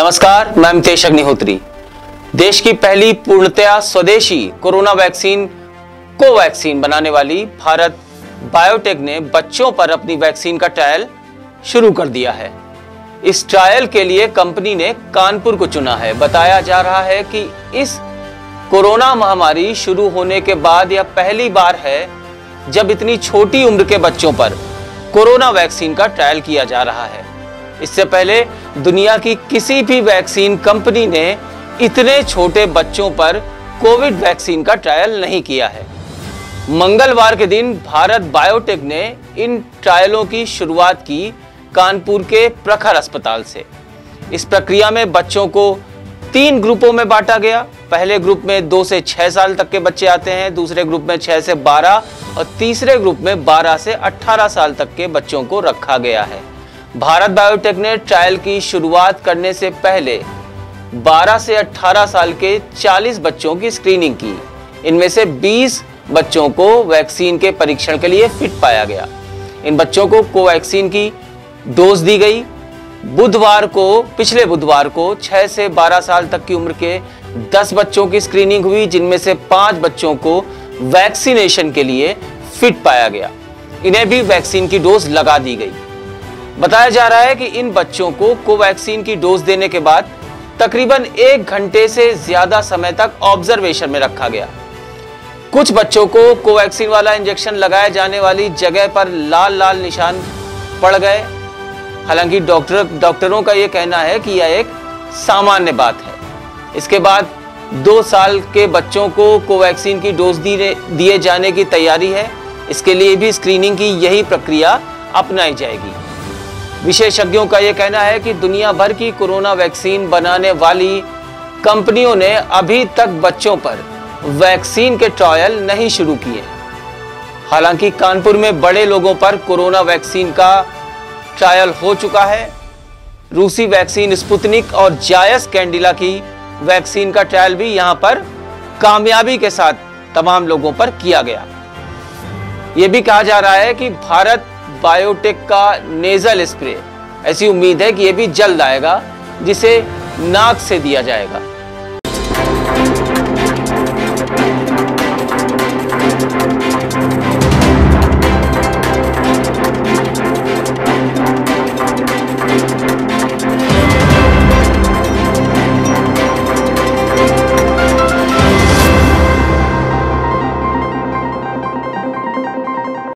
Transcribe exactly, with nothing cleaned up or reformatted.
नमस्कार, मैं अमितेश अग्निहोत्री। देश की पहली पूर्णतया स्वदेशी कोरोना वैक्सीन कोवैक्सीन बनाने वाली भारत बायोटेक ने बच्चों पर अपनी वैक्सीन का ट्रायल शुरू कर दिया है। इस ट्रायल के लिए कंपनी ने कानपुर को चुना है। बताया जा रहा है कि इस कोरोना महामारी शुरू होने के बाद यह पहली बार है जब इतनी छोटी उम्र के बच्चों पर कोरोना वैक्सीन का ट्रायल किया जा रहा है। इससे पहले दुनिया की किसी भी वैक्सीन कंपनी ने इतने छोटे बच्चों पर कोविड वैक्सीन का ट्रायल नहीं किया है। मंगलवार के दिन भारत बायोटेक ने इन ट्रायलों की शुरुआत की कानपुर के प्रखर अस्पताल से। इस प्रक्रिया में बच्चों को तीन ग्रुपों में बांटा गया। पहले ग्रुप में दो से छह साल तक के बच्चे आते हैं, दूसरे ग्रुप में छह से बारह और तीसरे ग्रुप में बारह से अठारह साल तक के बच्चों को रखा गया है। भारत बायोटेक ने ट्रायल की शुरुआत करने से पहले बारह से अठारह साल के चालीस बच्चों की स्क्रीनिंग की। इनमें से बीस बच्चों को वैक्सीन के परीक्षण के लिए फिट पाया गया। इन बच्चों को कोवैक्सीन की डोज दी गई। बुधवार को पिछले बुधवार को छह से बारह साल तक की उम्र के दस बच्चों की स्क्रीनिंग हुई, जिनमें से पांच बच्चों को वैक्सीनेशन के लिए फिट पाया गया। इन्हें भी वैक्सीन की डोज लगा दी गई। बताया जा रहा है कि इन बच्चों को कोवैक्सीन की डोज देने के बाद तकरीबन एक घंटे से ज्यादा समय तक ऑब्जर्वेशन में रखा गया। कुछ बच्चों को कोवैक्सीन वाला इंजेक्शन लगाए जाने वाली जगह पर लाल लाल निशान पड़ गए। हालांकि डॉक्टर डॉक्टरों का यह कहना है कि यह एक सामान्य बात है। इसके बाद दो साल के बच्चों को कोवैक्सीन की डोज दिए जाने की तैयारी है। इसके लिए भी स्क्रीनिंग की यही प्रक्रिया अपनाई जाएगी। विशेषज्ञों का यह कहना है कि दुनिया भर की कोरोना वैक्सीन बनाने वाली कंपनियों ने अभी तक बच्चों पर वैक्सीन के ट्रायल नहीं शुरू किए। हालांकि कानपुर में बड़े लोगों पर कोरोना वैक्सीन का ट्रायल हो चुका है। रूसी वैक्सीन स्पुतनिक और जायस कैंडिला की वैक्सीन का ट्रायल भी यहां पर कामयाबी के साथ तमाम लोगों पर किया गया। यह भी कहा जा रहा है कि भारत बायोटेक का नेजल स्प्रे, ऐसी उम्मीद है कि यह भी जल्द आएगा, जिसे नाक से दिया जाएगा।